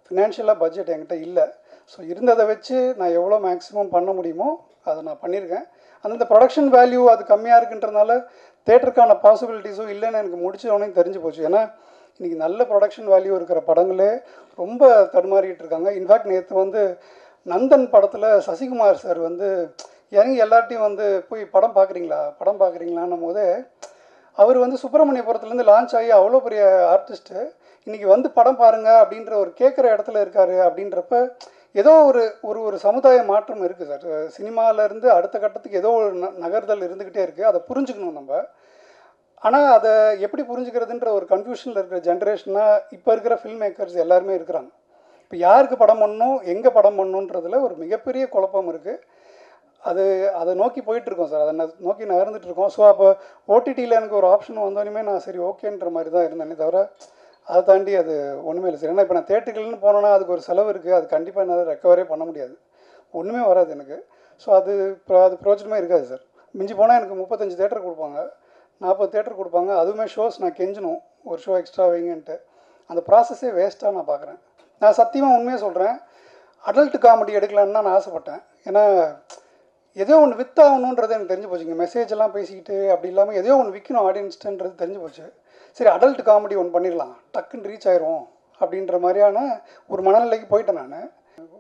ஃபினான்ஷியலாக பட்ஜெட் என்கிட்ட இல்லை. ஸோ இருந்ததை வச்சு நான் எவ்வளோ மேக்ஸிமம் பண்ண முடியுமோ அதை நான் பண்ணியிருக்கேன். அந்த ப்ரொடக்ஷன் வேல்யூ அது கம்மியாக இருக்குன்றதுனால தேட்டருக்கான பாசிபிலிட்டிஸும் இல்லைன்னு எனக்கு முடிச்சவொடனே தெரிஞ்சு போச்சு. ஏன்னா இன்றைக்கி நல்ல ப்ரொடக்ஷன் வேல்யூ இருக்கிற படங்களே ரொம்ப தடுமாறிட்டு இருக்காங்க. இன்ஃபேக்ட் நேற்று வந்து நந்தன் படத்தில் சசிகுமார் சார் வந்து இறங்கி எல்லார்ட்டையும் வந்து போய் படம் பார்க்குறீங்களான்னும் போதே அவர் வந்து சுப்பிரமணியபுரத்துலேருந்து லான்ச் ஆகி அவ்வளோ பெரிய ஆர்டிஸ்ட்டு இன்றைக்கி வந்து படம் பாருங்கள் அப்படின்ற ஒரு கேட்குற இடத்துல இருக்கார். அப்படின்றப்ப ஏதோ ஒரு சமுதாய மாற்றம் இருக்குது சார். சினிமாவிலேருந்து அடுத்த கட்டத்துக்கு ஏதோ ஒரு நகர்தல் இருந்துக்கிட்டே இருக்குது. அதை புரிஞ்சுக்கணும் நம்ம. ஆனால் அதை எப்படி புரிஞ்சுக்கிறதுன்ற ஒரு கன்ஃபியூஷனில் இருக்கிற ஜென்ரேஷனாக இப்போ இருக்கிற ஃபில்ம் மேக்கர்ஸ் எல்லாருமே இருக்கிறாங்க. இப்போ யாருக்கு படம் பண்ணணும், எங்கே படம் பண்ணணுன்றதில் ஒரு மிகப்பெரிய குழப்பம் இருக்குது. அதை நோக்கி போயிட்டுருக்கோம் சார். அதை நோக்கி நகர்ந்துட்டுருக்கோம். ஸோ அப்போ ஓடிடியில் எனக்கு ஒரு ஆப்ஷன் வந்தோடனே நான் சரி ஓகேன்ற மாதிரி தான் இருந்தேனே தவிர அதை தாண்டி அது ஒன்றுமே இல்லை சார். ஏன்னா இப்போ நான் தேட்டருக்குன்னு போனோன்னா அதுக்கு ஒரு செலவு இருக்குது. அது கண்டிப்பாக என்னால் ரெக்கவரே பண்ண முடியாது, ஒன்றுமே வராது எனக்கு. ஸோ அது பிரோஜனமே இருக்காது சார். மிஞ்சி போனால் எனக்கு 35 தேட்டர் கொடுப்பாங்க, 40 தேட்டர் கொடுப்பாங்க. அதுவுமே ஷோஸ் நான் கெஞ்சணும் ஒரு ஷோ எக்ஸ்ட்ரா வைங்கன்ட்டு. அந்த ப்ராசஸே வேஸ்ட்டாக நான் பார்க்குறேன். நான் சத்தியமாக உண்மையாக சொல்கிறேன், அடல்ட் காமெடி எடுக்கலான்னு தான் நான் ஆசைப்பட்டேன். ஏன்னா எதோ ஒன்று வித்தாகணுன்றது எனக்கு தெரிஞ்சு போச்சுங்க. மெசேஜ் எல்லாம் பேசிக்கிட்டு அப்படி இல்லாமல் எதோ ஒன்று விற்கணும் ஆடியன்ஸ்ன்றது தெரிஞ்சு போச்சு. சரி அடல்ட் காமெடி ஒன்று பண்ணிடலாம், டக்குன்னு ரீச் ஆயிரும் அப்படின்ற மாதிரியான ஒரு மனநிலைக்கு போயிட்டேன் நான்.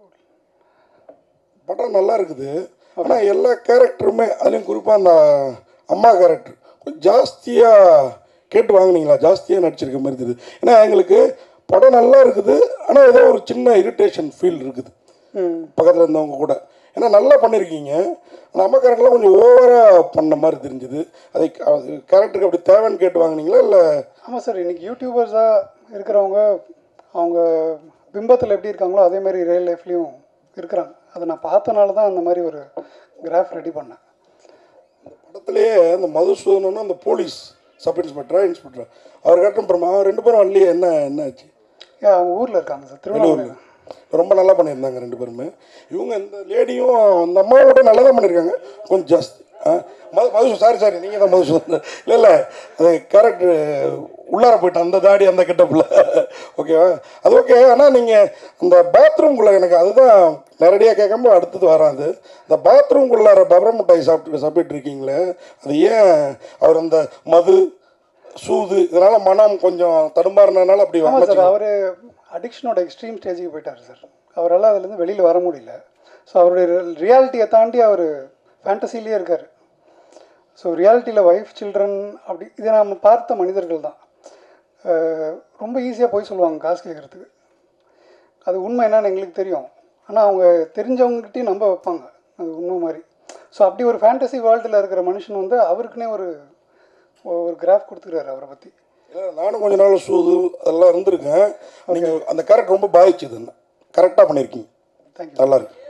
படம் நல்லா இருக்குது. ஆனால் எல்லா கேரக்டருமே அதுலேயும் குறிப்பாக அந்த அம்மா கேரக்டர் கொஞ்சம் ஜாஸ்தியாக கேட்டு வாங்கினீங்களா, ஜாஸ்தியாக நடிச்சிருக்க மாதிரி இருக்குது. ஏன்னா எங்களுக்கு படம் நல்லா இருக்குது, ஆனால் ஏதோ ஒரு சின்ன இரிட்டேஷன் ஃபீல் இருக்குது பக்கத்தில் இருந்தவங்க கூட. ஏன்னா நல்லா பண்ணியிருக்கீங்க, அந்த அம்மா கேரக்டர்லாம் கொஞ்சம் ஓவராக பண்ண மாதிரி தெரிஞ்சுது. அதை கேரக்டருக்கு அப்படி தேவைன்னு கேட்டு வாங்கினீங்களா இல்லை? ஆமாம் சார், இன்றைக்கி யூடியூபர்ஸாக இருக்கிறவங்க அவங்க பிம்பத்தில் எப்படி இருக்காங்களோ அதே மாதிரி ரியல் லைஃப்லேயும் இருக்கிறாங்க. அதை நான் பார்த்தனால தான் அந்த மாதிரி ஒரு கிராஃப் ரெடி பண்ணேன். படத்துலேயே அந்த மதுசூதனனும் அந்த போலீஸ் சப் இன்ஸ்பெக்டர் அவர் கேட்டோம், அவர் 2 பேரும் வரலையே, என்ன ஆச்சு? அவங்க ஊரில் இருக்காங்க சார், திருவண்ணாமலை. ரொம்ப நல்லா பண்ணியிருந்தாங்க 2 பேருமே. இவங்க இந்த லேடியும் அந்த அம்மாவோட நல்லா தான் பண்ணியிருக்காங்க. கொஞ்சம் ஜாஸ்தி சாரி நீங்கள் தான் மதுசூதன் இல்லை அது கேரக்டர் உள்ளார போயிட்டு அந்த தாடி அந்த கெட்டப்பில் ஓகேவா, அது ஓகே. ஆனால் நீங்கள் அந்த பாத்ரூம்குள்ளே எனக்கு அதுதான் நேரடியாக கேட்காம அடுத்தது வராது. இந்த பாத்ரூம்குள்ளார பபர மிட்டாய் சாப்பிட்டு இருக்கீங்களே, அது ஏன் அவர் அந்த மது சூது இதனால் மனம் கொஞ்சம் தடுமாறினால அப்படி வாங்க சார். அவர் அடிக்ஷனோட எக்ஸ்ட்ரீம் ஸ்டேஜுக்கு போயிட்டார் சார். அவரால் அதுலேருந்து வெளியில் வர முடியல. ஸோ அவருடைய ரியாலிட்டியை தாண்டி அவர் ஃபேண்டசிலேயே இருக்கார். ஸோ ரியாலிட்டியில் ஒய்ஃப் சில்ட்ரன் அப்படி இதை நம்ம பார்த்த மனிதர்கள் தான். ரொம்ப ஈஸியாக போய் சொல்லுவாங்க காசு கேட்குறதுக்கு. அது உண்மை என்னன்னு எங்களுக்கு தெரியும், ஆனால் அவங்க தெரிஞ்சவங்ககிட்டையும் நம்ப வைப்பாங்க அது உண்மை மாதிரி. ஸோ அப்படி ஒரு ஃபேண்டசி வேர்ல்டில் இருக்கிற மனுஷன் வந்து அவருக்குன்னே ஒரு கிராஃப் கொடுத்துக்கிறாரு அவரை பற்றி. நானும் கொஞ்ச நாள் சூது அதெல்லாம் இருந்திருக்கேன். நீங்கள் அந்த கேரக்டர் ரொம்ப பாதிச்சது, கரெக்டாக பண்ணியிருக்கீங்க. தேங்க்யூ. நல்லா இருக்கு.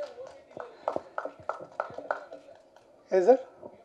ஏ சார்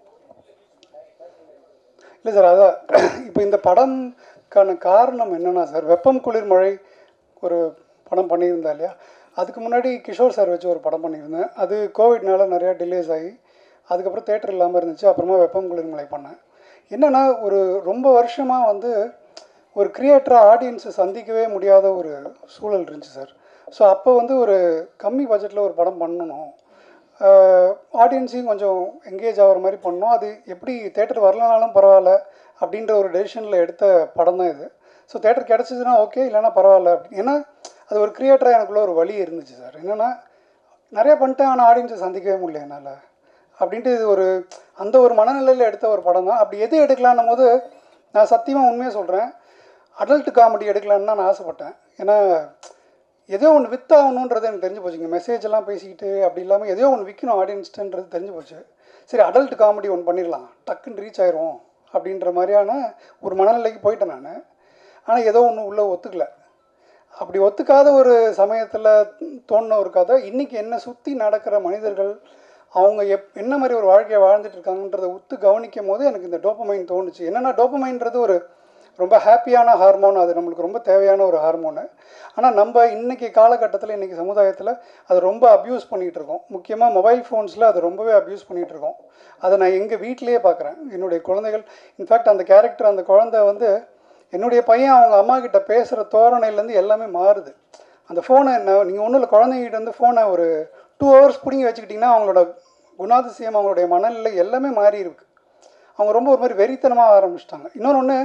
இல்லை சார், அதான் இப்போ இந்த படம்க்கான காரணம் என்னென்னா சார், வெப்பம் குளிர் மழை ஒரு படம் பண்ணியிருந்தா இல்லையா, அதுக்கு முன்னாடி கிஷோர் சார் வச்சு ஒரு படம் பண்ணியிருந்தேன். அது கோவிட்னால நிறையா டிலேஸ் ஆகி அதுக்கப்புறம் தேட்டர் இல்லாமல் இருந்துச்சு. அப்புறமா வெப்பம் குளிர் மழை பண்ணேன். என்னென்னா ரொம்ப வருஷமாக வந்து ஒரு கிரியேட்டராக ஆடியன்ஸை சந்திக்கவே முடியாத ஒரு சூழல் இருந்துச்சு சார். ஸோ அப்போ வந்து ஒரு கம்மி பட்ஜெட்டில் ஒரு படம் பண்ணணும், ஆடியன்ஸையும் கொஞ்சம் எங்கேஜ் ஆகிற மாதிரி பண்ணணும், அது எப்படி தேட்டர் வரலனாலும் பரவாயில்ல அப்படின்ற ஒரு டெசிஷனில் எடுத்த படம் தான் இது. ஸோ தேட்டர் கிடச்சிதுன்னா ஓகே, இல்லைனா பரவாயில்ல அப்படி. ஏன்னா அது ஒரு கிரியேட்டராக எனக்குள்ள ஒரு வழி இருந்துச்சு சார். என்னென்னா நிறையா பண்ணிட்டேன், ஆனால் ஆடியன்ஸை சந்திக்கவே முடியல என்னால் அப்படின்ட்டு இது அந்த ஒரு மனநிலையில் எடுத்த ஒரு படம் தான். அப்படி எது எடுக்கலான்னும் போது நான் சத்தியமாக உண்மையாக சொல்கிறேன், அடல்ட் காமெடி எடுக்கலான்னு தான் நான் ஆசைப்பட்டேன். ஏன்னா எதோ ஒன்று வித்தாகணுன்றது எனக்கு தெரிஞ்சு போச்சுங்க. மெசேஜ் எல்லாம் பேசிக்கிட்டு அப்படி இல்லாமல் எதோ ஒன்று விற்கணும் ஆடியன்ஸ்ன்றது தெரிஞ்சு போச்சு. சரி அடல்ட் காமெடி ஒன்று பண்ணிடலாம், டக்குன்னு ரீச் ஆயிரும் அப்படின்ற மாதிரியான ஒரு மனநிலைக்கு போயிட்டேன் நான். ஆனால் ஏதோ ஒன்று உள்ளே ஒத்துக்கலை. அப்படி ஒத்துக்காத ஒரு சமயத்தில் தோணின ஒரு கதை, இன்றைக்கி என்னை சுற்றி நடக்கிற மனிதர்கள் அவங்க என்ன மாதிரி ஒரு வாழ்க்கையை வாழ்ந்துட்டு இருக்காங்கன்றதை உத்து கவனிக்கும் போது எனக்கு இந்த டோப்பமைன் தோணுச்சு. என்னென்னா டோப்பமைன்றது ஒரு ரொம்ப ஹாப்பியான ஹார்மோன், அது நம்மளுக்கு ரொம்ப தேவையான ஒரு ஹார்மோனு. ஆனால் நம்ம இன்றைக்கி காலகட்டத்தில் இன்றைக்கி சமுதாயத்தில் அது ரொம்ப அப்யூஸ் பண்ணிகிட்டு இருக்கோம். முக்கியமாக மொபைல் ஃபோன்ஸில் அது ரொம்பவே அப்யூஸ் பண்ணிகிட்டு இருக்கோம். அதை நான் எங்கள் வீட்டிலேயே பார்க்குறேன். என்னுடைய குழந்தைகள், இன்ஃபேக்ட் அந்த கேரக்டர், அந்த குழந்தை வந்து என்னுடைய பையன் அவங்க அம்மா கிட்ட பேசுகிற தோரணையிலேருந்து எல்லாமே மாறுது. அந்த ஃபோனை நீங்கள் ஒன்றும் இல்லை, குழந்தைங்கிட்ட வந்து ஃபோனை ஒரு 2 ஹவர்ஸ் பிடிங்கி வச்சுக்கிட்டிங்கன்னா அவங்களோட குணாதிசயம், அவங்களுடைய மனநிலை எல்லாமே மாறி இருக்கு. அவங்க ரொம்ப ஒரு மாதிரி வெறித்தனமாக ஆரம்பிச்சிட்டாங்க. இன்னொன்று,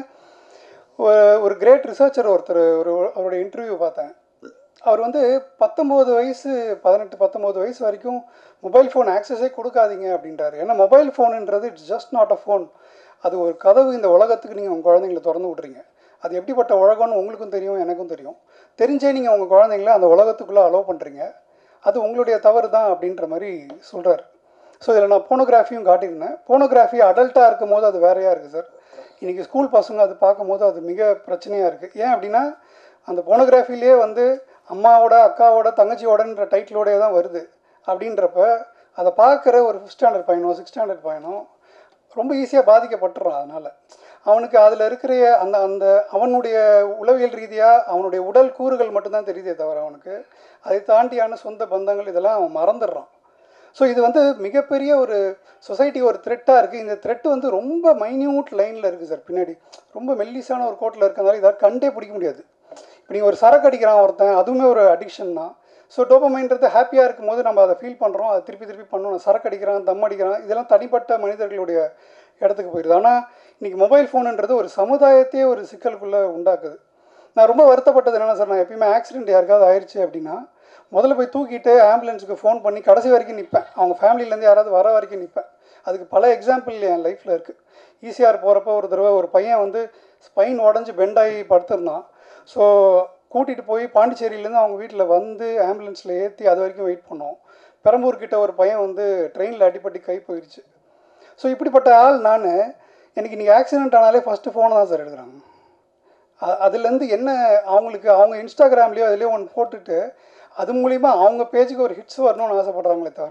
ஒரு கிரேட் ரிசர்ச்சர் ஒருத்தர் அவருடைய இன்டர்வியூ பார்த்தேன். அவர் வந்து 19 வயசு 18 19 வயசு வரைக்கும் மொபைல் ஃபோன் ஆக்சஸே கொடுக்காதீங்க அப்படின்றாரு. ஏன்னா மொபைல் ஃபோனுன்றது it's just not a phone. அது ஒரு கதவு இந்த உலகத்துக்கு நீங்கள் உங்கள் குழந்தைங்களை திறந்து விட்றீங்க. அது எப்படிப்பட்ட உலகம்னு உங்களுக்கும் தெரியும், எனக்கும் தெரியும். தெரிஞ்சே நீங்கள் உங்கள் குழந்தைங்கள அந்த உலகத்துக்குள்ளே அலோவ் பண்ணுறீங்க. அது உங்களுடைய தவறு தான் அப்படின்ற மாதிரி சொல்கிறார். ஸோ இதில் நான் போனோகிராஃபியும் காட்டியிருந்தேன். போனோகிராஃபி அடல்ட்டாக இருக்கும் போது அது வேறையாக இருக்குது சார். இன்றைக்கி ஸ்கூல் பசங்க அது பார்க்கும்போது அது மிக பிரச்சனையாக இருக்குது. ஏன் அப்படின்னா அந்த போனோகிராஃபிலே வந்து அம்மாவோட, அக்காவோட, தங்கச்சியோடன்ற டைட்டிலோடே தான் வருது. அப்படின்றப்ப அதை பார்க்குற ஒரு 5th ஸ்டாண்டர்ட் பையனோ 6th ஸ்டாண்டர்ட் பையனோ ரொம்ப ஈஸியாக பாதிக்கப்பட்டுறான். அதனால் அவனுக்கு அதில் இருக்கிற அந்த அவனுடைய உளவியல் ரீதியாக அவனுடைய உடல் கூறுகள் மட்டும்தான் தெரியுதே தவிர அவனுக்கு அதை தாண்டியான சொந்த பந்தங்கள் இதெல்லாம் அவன் மறந்துடுறான். ஸோ இது வந்து மிகப்பெரிய ஒரு சொசைட்டி ஒரு த்ரெட்டாக இருக்குது. இந்த த்ரெட்டு வந்து ரொம்ப மைன்யூட் லைனில் இருக்குது சார். பின்னாடி ரொம்ப மெல்லிசான ஒரு கோட்டில் இருக்கிறதுனால இதை கண்டே பிடிக்க முடியாது. இப்போ நீங்கள் ஒரு சரக்கு அடிக்கிறான் ஒருத்தன், அதுவுமே ஒரு அடிக்ஷன் தான். ஸோ டோபமைன்றது ஹாப்பியாக இருக்கும்போது நம்ம அதை ஃபீல் பண்ணுறோம், அதை திருப்பி பண்ணணும். சரக்கு அடிக்கிறான், தம் அடிக்கிறான், இதெல்லாம் தனிப்பட்ட மனிதர்களுடைய இடத்துக்கு போயிடுது. ஆனால் இன்றைக்கி மொபைல் ஃபோனுன்றது ஒரு சமுதாயத்தையே ஒரு சிக்கலுக்குள்ளே உண்டாக்குது. நான் ரொம்ப வருத்தப்பட்டது என்னென்னா சார், நான் எப்பயுமே ஆக்சிடென்ட் யாருக்காவது ஆயிடுச்சு அப்படின்னா முதல்ல போய் தூக்கிட்டு ஆம்புலன்ஸுக்கு ஃபோன் பண்ணி கடைசி வரைக்கும் நிற்பேன். அவங்க ஃபேமிலியிலேருந்து யாராவது வர வரைக்கும் நிற்பேன். அதுக்கு பல எக்ஸாம்பிள் என் லைஃப்பில் இருக்குது. ஈசிஆர் போகிறப்ப ஒரு தடவை ஒரு பையன் வந்து ஸ்பைன் உடஞ்சி பெண்டாகி படுத்திருந்தான். ஸோ கூட்டிகிட்டு போய் பாண்டிச்சேரியிலேருந்து அவங்க வீட்டில் வந்து ஆம்புலன்ஸில் ஏற்றி அது வரைக்கும் வெயிட் பண்ணோம். பெரம்பூர்கிட்ட ஒரு பையன் வந்து ட்ரெயினில் அடிப்பட்டு கை போயிடுச்சு. ஸோ இப்படிப்பட்ட ஆள் நான். எனக்கு இன்றைக்கி ஆக்சிடென்ட் ஆனாலே ஃபஸ்ட்டு ஃபோனை தான் சார் எடுக்கிறாங்க. அதுலேருந்து என்ன அவங்களுக்கு அவங்க இன்ஸ்டாகிராம்லேயோ அதுலேயோ ஒன்று போட்டுட்டு அது மூலிமா அவங்க பேஜுக்கு ஒரு ஹிட்ஸ் வரணும்னு ஆசைப்பட்றாங்களே தவிர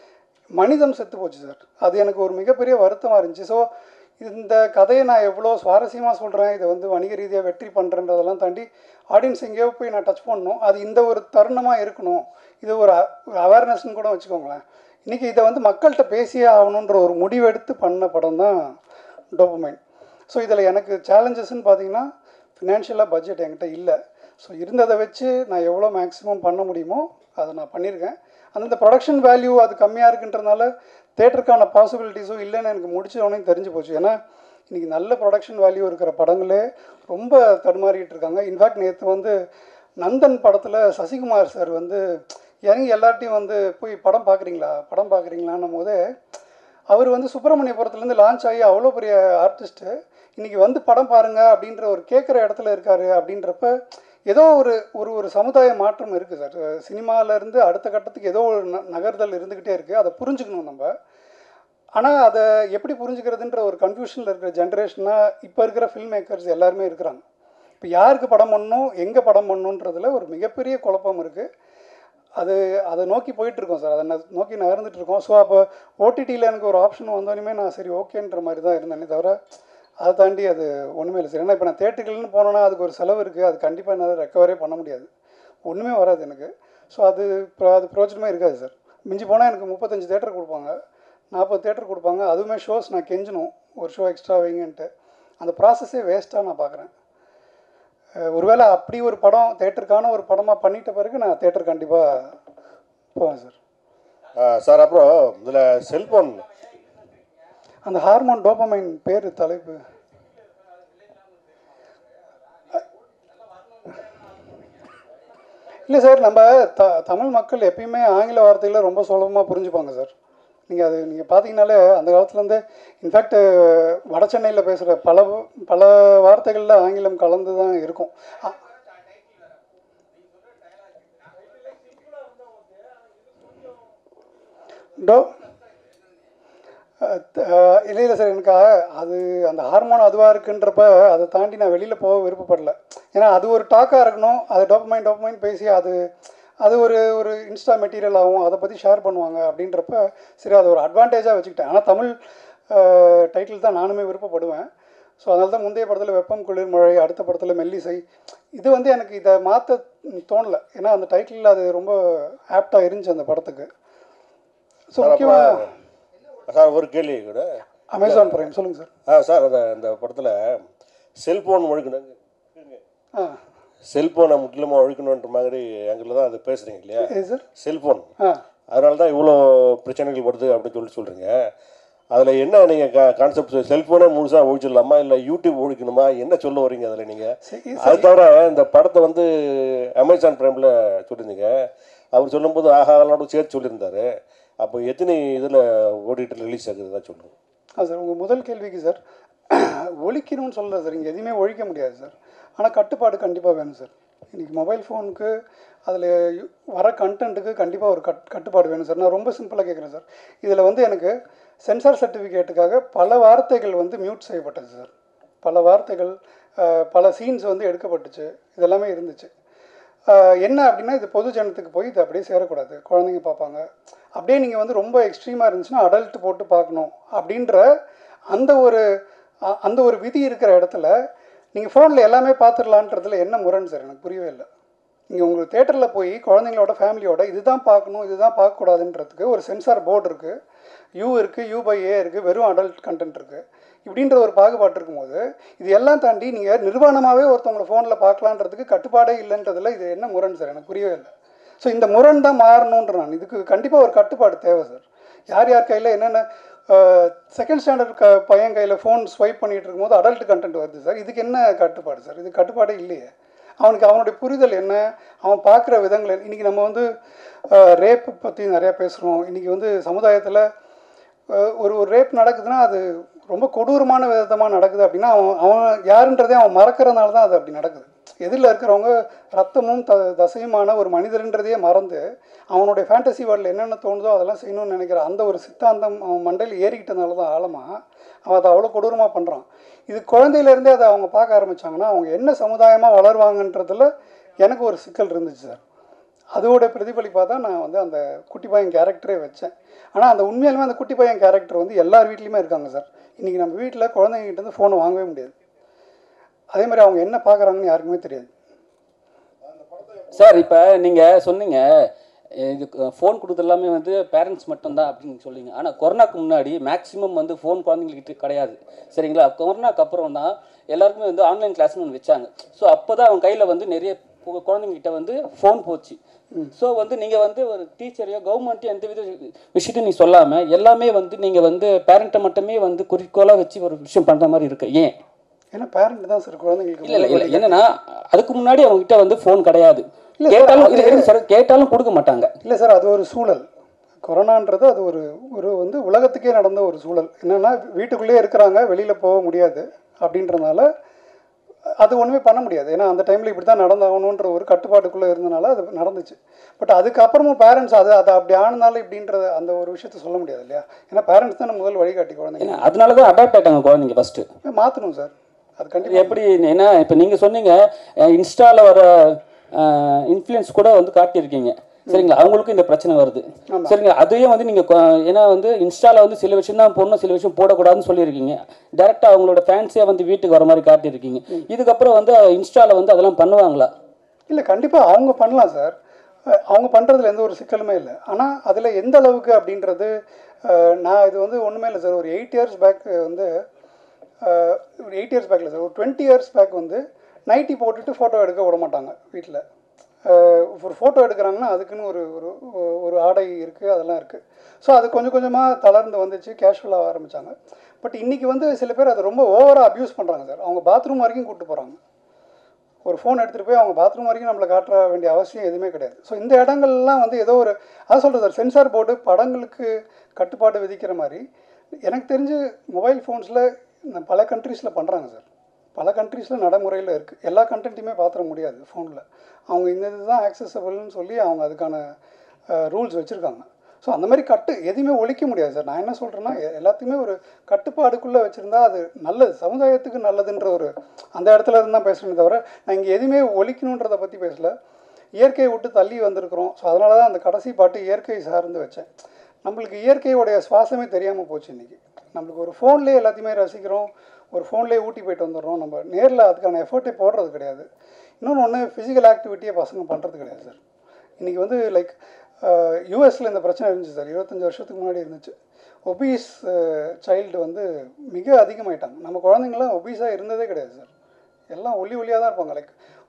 மனிதம் செத்து போச்சு சார். அது எனக்கு ஒரு மிகப்பெரிய வருத்தமாக இருந்துச்சு. ஸோ இந்த கதையை நான் எவ்வளோ சுவாரஸ்யமாக சொல்கிறேன், இதை வந்து வணிக ரீதியாக வெற்றி பண்ணுறன்றதெல்லாம் தாண்டி ஆடியன்ஸ் எங்கேயோ போய் நான் டச் பண்ணணும். அது இந்த ஒரு தருணமாக இருக்கணும். இது ஒரு அவேர்னஸ்ன்னு கூட வச்சுக்கோங்களேன். இன்றைக்கி இதை வந்து மக்கள்கிட்ட பேசியே ஆகணுன்ற ஒரு முடிவெடுத்து பண்ண படம் தான் டோபமைன். ஸோ இதில் எனக்கு சேலஞ்சஸ்ன்னு பார்த்தீங்கன்னா ஃபினான்ஷியலாக பட்ஜெட் என்கிட்ட இல்லை. ஸோ இருந்ததை வச்சு நான் எவ்வளோ மேக்ஸிமம் பண்ண முடியுமோ அதை நான் பண்ணியிருக்கேன். அந்த ப்ரொடக்ஷன் வேல்யூ அது கம்மியாக இருக்குன்றதுனால தேட்டருக்கான பாசிபிலிட்டிஸும் இல்லைன்னு எனக்கு முடிச்சவனே தெரிஞ்சு போச்சு. ஏன்னா இன்றைக்கி நல்ல ப்ரொடக்ஷன் வேல்யூ இருக்கிற படங்களே ரொம்ப தடுமாறிட்டு இருக்காங்க. இன்ஃபேக்ட் நேற்று வந்து நந்தன் படத்தில் சசிகுமார் சார் வந்து இறங்கி எல்லார்ட்டையும் வந்து போய் படம் பார்க்குறீங்களான்னும் போதே அவர் வந்து சுப்பிரமணியபுரத்துலேருந்து லான்ச் ஆகி அவ்வளோ பெரிய ஆர்டிஸ்ட்டு இன்றைக்கி வந்து படம் பாருங்கள் அப்படின்ற ஒரு கேட்குற இடத்துல இருக்கார். அப்படின்றப்ப ஏதோ ஒரு சமுதாய மாற்றம் இருக்குது சார். சினிமாவிலேருந்து அடுத்த கட்டத்துக்கு ஏதோ ஒரு நகர்தல் இருந்துக்கிட்டே இருக்குது. அதை புரிஞ்சுக்கணும் நம்ம. ஆனால் அதை எப்படி புரிஞ்சுக்கிறதுன்ற ஒரு கன்ஃபியூஷனில் இருக்கிற ஜென்ரேஷனாக இப்போ இருக்கிற ஃபில்ம் மேக்கர்ஸ் எல்லாருமே இருக்கிறாங்க. இப்போ யாருக்கு படம் பண்ணணும், எங்கே படம் பண்ணணுன்றதில் ஒரு மிகப்பெரிய குழப்பம் இருக்குது. அதை நோக்கி போயிட்டுருக்கோம் சார். அதை நோக்கி நகர்ந்துட்டுருக்கோம். ஸோ அப்போ ஓடிடியில் எனக்கு ஒரு ஆப்ஷன் வந்தோடனே நான் சரி ஓகேன்ற மாதிரி தான் இருந்தேனே தவிர அதை தாண்டி அது ஒன்றுமே இல்லை சார். ஏன்னா இப்போ நான் தேட்டருக்குன்னு போனேன்னா அதுக்கு ஒரு செலவு இருக்குது. அது கண்டிப்பாக என்னால் ரெக்கவரே பண்ண முடியாது, ஒன்றுமே வராது எனக்கு. ஸோ அது பிரயோஜனமே இருக்காது சார். மிஞ்சி போனால் எனக்கு 35 தேட்டர் கொடுப்பாங்க, 40 தேட்டர் கொடுப்பாங்க. அதுவுமே ஷோஸ் நான் கெஞ்சணும், ஒரு ஷோ எக்ஸ்ட்ரா வைங்கன்ட்டு. அந்த ப்ராசஸே வேஸ்ட்டாக நான் பார்க்குறேன். ஒருவேளை அப்படி ஒரு படம் தேட்டருக்கான ஒரு படமாக பண்ணிட்ட பிறகு நான் தேட்டர் கண்டிப்பாக போவேன் சார். சார் அப்புறம் இதில் செல்ஃபோன் அந்த ஹார்மோன் டோபமைன் பேர் தலைப்பு இல்லை சார். நம்ம தமிழ் மக்கள் எப்பயுமே ஆங்கில வார்த்தைகளை ரொம்ப சுலபமாக புரிஞ்சுப்பாங்க சார். நீங்கள் பார்த்தீங்கன்னாலே அந்த காலத்துலேருந்து இன்ஃபேக்ட் வட சென்னையில் பேசுகிற பல வார்த்தைகளில் ஆங்கிலம் கலந்து தான் இருக்கும். இல்லை சார், எனக்கு அது அந்த ஹார்மோன் அதுவாக இருக்குன்றப்ப அதை தாண்டி நான் வெளியில் போக விருப்பப்படலை. ஏன்னா அது ஒரு டாக்காக இருக்கணும். அது டோபமைன் பேசி அது ஒரு இன்ஸ்டா மெட்டீரியல் ஆகும், அதை பற்றி ஷேர் பண்ணுவாங்க அப்படின்றப்ப சரி அதை ஒரு அட்வான்டேஜாக வச்சுக்கிட்டேன். ஆனால் தமிழ் டைட்டில் தான் நானுமே விருப்பப்படுவேன். ஸோ அதனால தான் முந்தைய படத்தில் வெப்பம் குளிர் மழை, அடுத்த படத்தில் மெல்லிசை. இது வந்து எனக்கு இதை மாற்ற தோணலை. ஏன்னா அந்த டைட்டிலில் அது ரொம்ப ஆப்டாக இருந்துச்சு அந்த படத்துக்கு. ஸோ முக்கியமாக சார் ஒரு கேள்வி கூட அமேசான் பிரைம் சொல்லுங்கள் சார். சார் அந்த படத்தில் செல்ஃபோன் முழுக்கினாங்க. செல்ஃபோனை முற்றிலுமாக ஒழிக்கணுன்ற மாதிரி ஆங்கிளில் தான் அது பேசுகிறீங்க இல்லையா? சார் செல்ஃபோன் அதனால தான் இவ்வளோ பிரச்சனைகள் வருது அப்படின்னு சொல்கிறீங்க. அதில் என்ன நீங்கள் கான்செப்ட் செல்ஃபோனே முழுசாக ஒழிச்சிடலாமா இல்லை யூடியூப் ஒழிக்கணுமா, என்ன சொல்ல வரீங்க அதில் நீங்கள்? அது தவிர இந்த படத்தை வந்து அமேசான் ப்ரைமில் சொல்லியிருந்தீங்க. அவர் சொல்லும்போது ஆஹாலோட சேர்த்து சொல்லியிருந்தாரு. அப்போ எத்தனை இதில் ஓடிட்டு ரிலீஸ் ஆகுது தான் சொல்லுங்கள். சார் உங்கள் முதல் கேள்விக்கு சார் ஒழிக்கணும்னு சொல்லலை சார். இங்கே எதுவுமே ஒழிக்க முடியாது சார். ஆனால் கட்டுப்பாடு கண்டிப்பாக வேணும் சார். இன்றைக்கி மொபைல் ஃபோனுக்கு அதில் வர கண்டென்ட்டுக்கு கண்டிப்பாக ஒரு கட்டுப்பாடு வேணும் சார். நான் ரொம்ப சிம்பிளாக கேட்குறேன் சார். இதில் வந்து எனக்கு சென்சார் சர்டிஃபிகேட்டுக்காக பல வார்த்தைகள் வந்து மியூட் செய்யப்பட்டது சார். பல வார்த்தைகள், பல சீன்ஸ் வந்து எடுக்கப்பட்டுச்சு. இதெல்லாமே இருந்துச்சு. என்ன அப்படின்னா இது பொது ஜனத்துக்கு போய் இது அப்படியே சேரக்கூடாது, குழந்தைங்க பார்ப்பாங்க. அப்படியே நீங்கள் வந்து ரொம்ப எக்ஸ்ட்ரீமாக இருந்துச்சுன்னா அடல்ட் போட்டு பார்க்கணும் அப்படின்ற அந்த ஒரு விதி இருக்கிற இடத்துல நீங்கள் ஃபோனில் எல்லாமே பார்த்துடலான்றதுல என்ன முரண் சார்? எனக்கு புரியவே இல்லை. நீங்கள் உங்களுக்கு தேட்டரில் போய் குழந்தைங்களோட ஃபேமிலியோட இதுதான் பார்க்கணும் இதுதான் பார்க்கக்கூடாதுன்றதுக்கு ஒரு சென்சார் போர்டு இருக்குது, யூ இருக்குது, U/A இருக்குது, வெறும் அடல்ட் கண்டென்ட் இருக்குது. இப்படின்ற ஒரு பாகுபாடு இருக்கும்போது இது எல்லாம் தாண்டி நீங்கள் நிர்வாணமாகவே ஒருத்தவங்களை ஃபோனில் பார்க்கலான்றதுக்கு கட்டுப்பாடே இல்லைன்றதில் இது என்ன முரண் சார்? எனக்கு புரியவே இல்லை. ஸோ இந்த முரண் தான் மாறணுன்ற நான். இதுக்கு கண்டிப்பாக ஒரு கட்டுப்பாடு தேவை சார். யார் யார் கையில் என்னென்ன செகண்ட் ஸ்டாண்டர்ட் பையன் கையில் ஃபோன் ஸ்வைப் பண்ணிகிட்டு இருக்கும்போது அடல்ட் கண்டென்ட் வருது சார். இதுக்கு என்ன கட்டுப்பாடு சார்? இது கட்டுப்பாடே இல்லையே. அவனுடைய புரிதல் என்ன, அவன் பார்க்குற விதங்கள் என்ன? இன்றைக்கி நம்ம வந்து ரேப்பு பற்றி நிறையா பேசுகிறோம். இன்றைக்கி வந்து சமுதாயத்தில் ஒரு ரேப் நடக்குதுன்னா அது ரொம்ப கொடூரமான விதமாக நடக்குது அப்படின்னா அவன் யாருன்றதே அவன் மறக்கிறதுனால தான் அது அப்படி நடக்குது. எதிரில் இருக்கிறவங்க ரத்தமும் தசையுமான ஒரு மனிதர்ன்றதையே மறந்து அவனுடைய ஃபேண்டசி வேர்ல்டில் என்னென்ன தோணுதோ அதெல்லாம் செய்யணும்னு நினைக்கிற அந்த ஒரு சித்தாந்தம் அவன் மண்டையில் ஏறிக்கிட்டனால தான் ஆழமாக அவன் அதை அவ்வளோ கொடூரமாக பண்ணுறான். இது குழந்தையிலேருந்தே அதை அவங்க பார்க்க ஆரம்பித்தாங்கன்னா அவங்க என்ன சமுதாயமாக வளருவாங்கன்றதில் எனக்கு ஒரு சிக்கல் இருந்துச்சு சார். அதோட பிரதிபலிப்பாக தான் நான் வந்து அந்த குட்டி பையன் கேரக்டரே வச்சேன். ஆனால் அந்த உண்மையாலுமே அந்த குட்டி பையன் கேரக்டர் வந்து எல்லார் வீட்லேயுமே இருக்காங்க சார். இன்றைக்கி நம்ம வீட்டில் குழந்தைங்கிட்டேருந்து ஃபோனை வாங்கவே முடியாது. அதே மாதிரி அவங்க என்ன பார்க்குறாங்கன்னு யாருக்குமே தெரியாது சார். இப்போ நீங்கள் சொன்னீங்க இது ஃபோன் கொடுத்து எல்லாமே வந்து பேரண்ட்ஸ் மட்டும்தான் அப்படின்னு சொல்லிங்க. ஆனால் கொரோனாக்கு முன்னாடி மேக்ஸிமம் வந்து ஃபோன் குழந்தைங்கள்கிட்ட கிடையாது, சரிங்களா? கொரோனாக்கு அப்புறம் தான் எல்லாருக்குமே வந்து ஆன்லைன் கிளாஸ்னு ஒன்று வச்சாங்க. ஸோ அப்போ தான் அவங்க கையில் வந்து நிறைய குழந்தைங்ககிட்ட வந்து ஃபோன் போச்சு. ஸோ வந்து நீங்கள் வந்து ஒரு டீச்சரையோ கவர்மெண்ட்டையோ எந்த வித விஷயத்தையும் நீங்கள் சொல்லாமல் எல்லாமே வந்து நீங்கள் வந்து பேரண்ட்டை மட்டுமே வந்து குறிக்கோளாக வச்சு ஒரு விஷயம் பண்ணுற மாதிரி இருக்குது. ஏன்? ஏன்னா பேரண்ட் தான் சார் குழந்தைங்களுக்கு. இல்லை என்னன்னா அதுக்கு முன்னாடி அவங்ககிட்ட வந்து ஃபோன் கிடையாது. கேட்டாலும் கொடுக்க மாட்டாங்க. இல்லை சார், அது ஒரு சூழல். கொரோனான்றது அது ஒரு வந்து உலகத்துக்கே நடந்த ஒரு சூழல். என்னென்னா வீட்டுக்குள்ளேயே இருக்கிறாங்க, வெளியில் போக முடியாது அப்படின்றதுனால அது ஒன்றுமே பண்ண முடியாது. ஏன்னா அந்த டைமில் இப்படி தான் நடந்தாகணுன்ற ஒரு கட்டுப்பாட்டுக்குள்ளே இருந்தனால அது நடந்துச்சு. பட் அதுக்கப்புறமும் பேரண்ட்ஸ் அதை அப்படி ஆனதுனால இப்படின்றத அந்த ஒரு விஷயத்த சொல்ல முடியாது இல்லையா? ஏன்னா பேரண்ட்ஸ் தான் முதல் வழிகாட்டி குழந்தைங்க. அதனால தான் அடாப்ட் ஆகிட்டாங்க குழந்தைங்க. ஃபஸ்ட்டு மாற்றணும் சார், அது கண்டிப்பாக. எப்படி ஏன்னா இப்போ நீங்கள் சொன்னீங்க இன்ஸ்டாவில் வர இன்ஃப்ளூயன்ஸ் கூட வந்து காட்டியிருக்கீங்க, சரிங்களா? அவங்களுக்கும் இந்த பிரச்சனை வருது, சரிங்களா? அதையும் வந்து நீங்கள் ஏன்னா வந்து இன்ஸ்டாவில் வந்து சில விஷயம் தான் போடணும், சில விஷயம் போடக்கூடாதுன்னு சொல்லியிருக்கீங்க. டேரெக்டாக அவங்களோட ஃபேன்ஸே வந்து வீட்டுக்கு வர மாதிரி காட்டியிருக்கீங்க. இதுக்கப்புறம் வந்து இன்ஸ்டாவில் வந்து அதெல்லாம் பண்ணுவாங்களா? இல்லை, கண்டிப்பாக அவங்க பண்ணலாம் சார். அவங்க பண்ணுறதுல எந்த ஒரு சிக்கலுமே இல்லை. ஆனால் அதில் எந்த அளவுக்கு அப்படின்றது நான் இது வந்து ஒன்றுமே இல்லை சார். ஒரு 8 இயர்ஸ் பேக் வந்து ஒரு 8 இயர்ஸ் பேக்கில் சார், ஒரு 20 இயர்ஸ் பேக் வந்து நைட்டி போட்டுட்டு ஃபோட்டோ எடுக்க விட மாட்டாங்க வீட்டில். ஒரு ஃபோட்டோ எடுக்கிறாங்கன்னா அதுக்குன்னு ஒரு ஆடை இருக்குது, அதெல்லாம் இருக்குது. ஸோ அது கொஞ்சம் கொஞ்சமாக தளர்ந்து வந்துச்சு, கேஷுவலாக ஆரம்பித்தாங்க. பட் இன்றைக்கி வந்து சில பேர் அதை ரொம்ப ஓவராக அப்யூஸ் பண்ணுறாங்க சார். அவங்க பாத்ரூம் வரைக்கும் கூப்பிட்டு போகிறாங்க. ஒரு ஃபோன் எடுத்துகிட்டு போய் அவங்க பாத்ரூம் வரைக்கும் நம்மளை காட்ட வேண்டிய அவசியம் எதுவுமே கிடையாது. ஸோ இந்த இடங்கள்லாம் வந்து ஏதோ ஒரு அதை சொல்கிறேன் சார், சென்சார் போர்டு படங்களுக்கு கட்டுப்பாடு விதிக்கிற மாதிரி எனக்கு தெரிஞ்சு மொபைல் ஃபோன்ஸில் பல கண்ட்ரீஸில் பண்ணுறாங்க சார். பல கண்ட்ரீஸில் நடைமுறையில் இருக்குது. எல்லா கண்டென்ட்டையுமே பார்த்துட முடியாது ஃபோனில். அவங்க இந்த இதுதான் ஆக்சசபிள்னு சொல்லி அவங்க அதுக்கான ரூல்ஸ் வச்சுருக்காங்க. ஸோ அந்த மாதிரி எதுவுமே ஒழிக்க முடியாது சார். நான் என்ன சொல்கிறேன்னா எல்லாத்தையுமே ஒரு கட்டுப்பாடுக்குள்ளே வச்சுருந்தா அது நல்லது, சமுதாயத்துக்கு நல்லதுன்ற ஒரு அந்த இடத்துல இருந்து தான் பேசுகிறேனே தவிர நான் இங்கே எதுவுமே ஒழிக்கணுன்றதை பற்றி பேசலை. இயற்கையை விட்டு தள்ளி வந்திருக்கிறோம். ஸோ அதனால தான் அந்த கடைசி பாட்டு இயற்கை சார்ந்து வச்சேன். நம்மளுக்கு இயற்கையோடைய சுவாசமே தெரியாமல் போச்சு இன்றைக்கி. நம்மளுக்கு ஒரு ஃபோன்லேயே எல்லாத்தையுமே ரசிக்கிறோம், ஒரு ஃபோன்லேயே ஊட்டி போயிட்டு வந்துடுறோம். நம்ம நேரில் அதுக்கான எஃபர்ட்டே போடுறது கிடையாது. இன்னொன்று ஃபிசிக்கல் ஆக்டிவிட்டியே பசங்க பண்ணுறது கிடையாது சார். இன்றைக்கி வந்து லைக் யூஎஸில் இந்த பிரச்சனை இருந்துச்சு சார், 25 வருஷத்துக்கு முன்னாடி இருந்துச்சு. ஒபீஸ் சைல்டு வந்து மிக அதிகமாயிட்டாங்க. நம்ம குழந்தைங்களாம் ஒபீஸாக இருந்ததே கிடையாது சார். எல்லாம் ஒல்லியாக தான் இருப்பாங்க. லைக்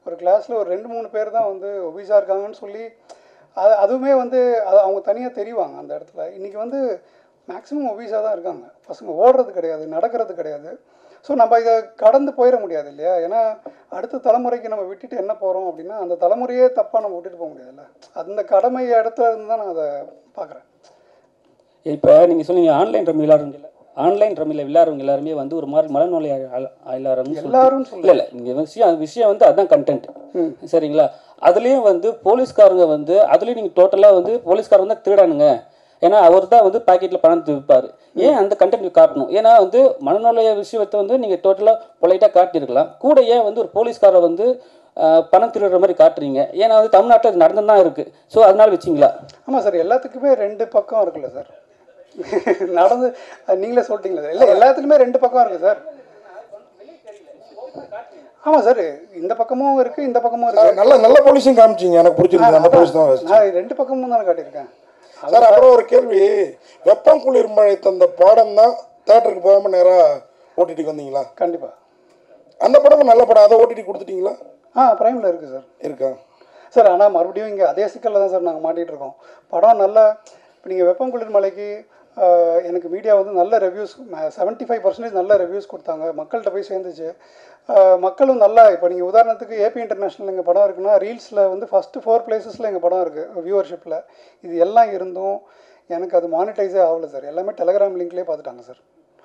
ஒரு கிளாஸில் ஒரு 2-3 பேர் தான் வந்து ஒபிஸாக இருக்காங்கன்னு சொல்லி அதுவுமே வந்து அவங்க தனியாக தெரிவாங்க அந்த இடத்துல. இன்றைக்கி வந்து மேக்ஸிமம் ஒபிஸாக தான் இருக்காங்க பசங்க, ஓடுறது கிடையாது, நடக்கிறது கிடையாது. ஸோ நம்ம இதை கடந்து போயிட முடியாது இல்லையா? ஏன்னா அடுத்த தலைமுறைக்கு நம்ம விட்டுட்டு என்ன போகிறோம் அப்படின்னா அந்த தலைமுறையே தப்பாக நம்ம விட்டுட்டு போக முடியாதுல்ல. அந்த கடமை இடத்துல இருந்து தான் நான் அதை பார்க்குறேன். இப்போ நீங்கள் சொன்னீங்க ஆன்லைன் ரம்மி விளையாடுறவங்க, ஆன்லைன் ரம்மியில் விளையாடுறவங்க எல்லாருமே வந்து ஒரு மாதிரி மனநோய் எல்லாரும் இல்லை நீங்கள் விஷயம் வந்து அதுதான் கண்டென்ட். சரிங்களா? அதுலேயும் வந்து போலீஸ்காரங்க வந்து அதுலேயும் நீங்கள் டோட்டலாக வந்து போலீஸ்காரங்க தான் திருடானுங்க, ஏன்னா அவர் தான் வந்து பாக்கெட்டில் பணம் விற்பார். ஏன் அந்த கண்டென்ட் காட்டணும்? ஏன்னா வந்து மனநோய விஷயத்தை வந்து நீங்கள் டோட்டலாக பொலைட்டாக காட்டியிருக்கலாம். கூட ஏன் வந்து ஒரு போலீஸ்காரை வந்து பணம் திருடுற மாதிரி காட்டுறீங்க? ஏன்னா வந்து தமிழ்நாட்டில் அது நடந்து தான் இருக்குது. ஸோ அதனால வச்சிங்களா? ஆமாம் சார், எல்லாத்துக்குமே 2 பக்கம் இருக்குல்ல சார். நடந்து நீங்களே சொல்லிட்டீங்களா சார்? இல்லை, எல்லாத்துக்குமே 2 பக்கம் இருக்குது சார். ஆமாம் சார், இந்த பக்கமும் இருக்குது இந்த பக்கமும் இருக்குது. நல்ல போலீஸும் காமிச்சிங்க, எனக்கு பிடிச்சிருக்கு. நல்ல போலீஸ் தான் நான் 2 பக்கமும் தானே காட்டியிருக்கேன் சார். அப்புறம் ஒரு கேள்வி, வெப்பம் குளிர் மழை தந்த பாடம் தான் தேட்டருக்கு போகாமல் நேராக ஓடிடிக்கு வந்தீங்களா? கண்டிப்பாக. அந்த படமும் நல்ல படம், அதை ஓடிடி கொடுத்துட்டீங்களா? ப்ரைமில் இருக்குது சார். இருக்கா சார்? ஆனால் மறுபடியும் இங்கே அதே சிக்கலில் தான் சார் நாங்கள் மாட்டிகிட்டு இருக்கோம். படம் நல்லா, இப்போ நீங்கள் வெப்பம் குளிர் மலைக்கு எனக்கு மீடியா வந்து நல்ல ரிவ்யூஸ் 75% நல்ல ரிவ்யூஸ் கொடுத்தாங்க, மக்கள்கிட்ட போய் சேர்ந்துச்சு. மக்களும் நல்லா, இப்போ நீங்கள் உதாரணத்துக்கு ஏபி இன்டர்நேஷ்னல் எங்கள் படம் இருக்குன்னா ரீல்ஸில் வந்து ஃபஸ்ட்டு 4 பிளேசஸில் எங்கள் படம் இருக்குது வியூவர்ஷிப்பில். இது எல்லாம் இருந்தும் எனக்கு அது மானிட்டைஸே ஆகலை சார். எல்லாமே டெலகிராம் லிங்க்லேயே பார்த்துட்டாங்க சார்.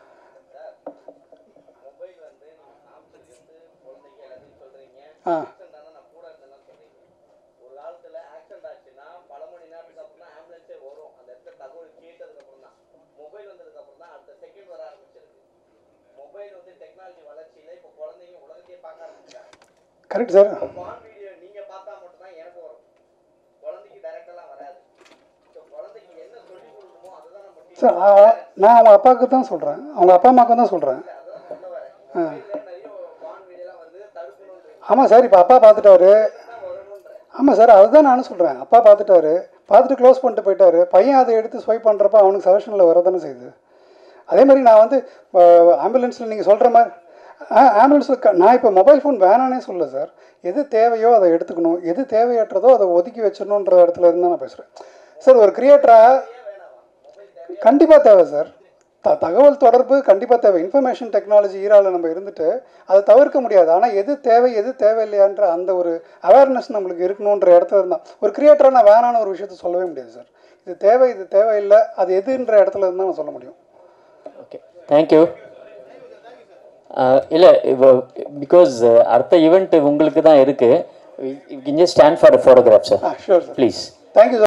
Correct sir. சார் நான் அவங்க அப்பாவுக்கு தான் சொல்கிறேன், அவங்க அப்பா அம்மாவுக்கு தான் சொல்கிறேன். ஆமாம் சார், இப்போ அப்பா பார்த்துட்டாரு. ஆமாம் சார், அதுதான் நானும் சொல்கிறேன். அப்பா பார்த்துட்டாரு, பார்த்துட்டு க்ளோஸ் பண்ணிட்டு போயிட்டாரு. பையன் அதை எடுத்து ஸ்வைப் பண்ணுறப்ப அவனுக்கு சஜஷனில் வர தானே செய்யுது. அதே மாதிரி நான் வந்து ஆம்புலன்ஸில் நீங்கள் சொல்கிற மாதிரி ஆம்புலன்ஸில் நான் இப்போ மொபைல் ஃபோன் வேணானே சொல்லலை சார். எது தேவையோ அதை எடுத்துக்கணும், எது தேவையற்றதோ அதை ஒதுக்கி வச்சிடணுன்ற இடத்துல இருந்து தான் நான் பேசுகிறேன் சார். ஒரு கிரியேட்டராக கண்டிப்பாக தேவை சார். தகவல் தொடர்பு கண்டிப்பாக தேவை. இன்ஃபர்மேஷன் டெக்னாலஜி ஈராவில் நம்ம இருந்துட்டு அதை தவிர்க்க முடியாது. ஆனால் எது தேவை எது தேவையில்லையான்ற அந்த ஒரு அவேர்னஸ் நம்மளுக்கு இருக்கணுன்ற இடத்துல இருந்தால் ஒரு கிரியேட்டராக நான் வேணான்னு ஒரு விஷயத்த சொல்லவே முடியாது சார். இது தேவை இது தேவையில்லை, அது எதுன்ற இடத்துல இருந்தால் நான் சொல்ல முடியும். Okay, thank you. இல்லை, பிகாஸ் அடுத்த ஈவெண்ட் உங்களுக்கு தான் இருக்குது. You can just stand for a photograph, sir. Sure, sir. Please. Thank you, sir.